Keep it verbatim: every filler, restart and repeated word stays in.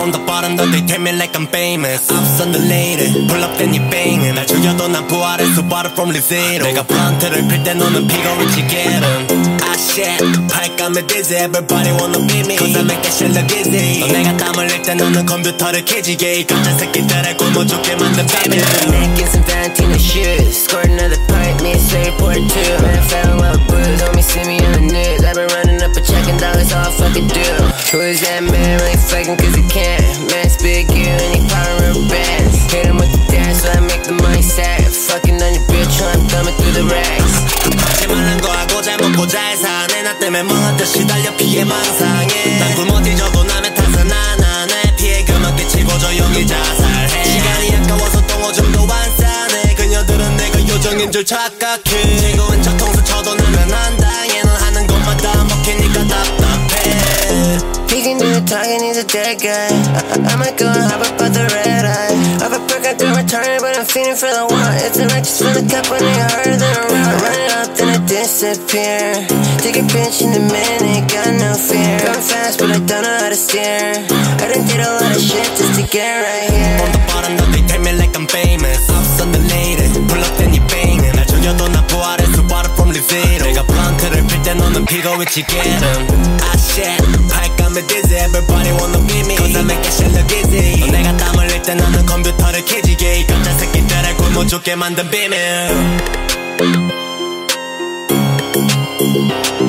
On the bottom though they tell me like I'm famous. Ups on the lady, pull up then you bangin'. 날 죽여도 난 부활해 수바로 from the zero. 내가 블런트를 필 때 너는 피가 위치게는 Ah shit, 발감에 dizzy. Everybody wanna be me Cause I make that shit look easy. 너 내가 땀 흘릴 때 너는 컴퓨터를 키지게. 이 가짜 새끼들의 굶어 죽게 만든 baby. Neck in some Valentino shoes. Scored another pint, me and Slay report two. Man, fell in love with booze, homie see me on the news. I've been running up a check and dollars all I fucking do. Who is that man really faking cause he can't? Man, big you and he poppin' real bands. Hit him with the dance so I make the money stack. Fucking on your bitch while I'm thumbing through the racks. 하지 말란 거 하고 잘 먹고 잘 사네. 나 때문에 멍한 듯이 달려 피해 망상해. 난 굶어 뒤져도 남의 탓은 안 하네. 피해 그만 끼치고 조용히 자살해. 시간이 아까워서 똥 오줌도 안 싸네. 그녀들은 내가 요정인 줄 착각해. 지구인 척 통수 쳐도 나면 안 당해. 넌 하는 것마다 먹히니까 답답해. He can do the talking, he's a dead guy. I, I might go and hop up out the red eye. Off a perk, I could return it, but I'm feeling for the one. It's a righteous for the cup when they harder than a rock. I run it up, then I disappear. Take a pinch in a minute, got no fear. Going fast, but I don't know how to steer. I done did a lot of shit just to get right here. On the bottom, though they tell me like I'm famous. Ups on the lady, pull up then you bangin'. 날 죽여도 난 부활해 수바로 from the zero. 내가 블런트를 필 때 너는 피가 위치게는 Ah shit, 발감에 dizzy. Everybody wanna be me Cause I make that shit look easy. 너 내가 땀 흘릴 때 너는 컴퓨터를 키지게. 이 가짜 새끼들의 굶어 죽게 만든 비밀.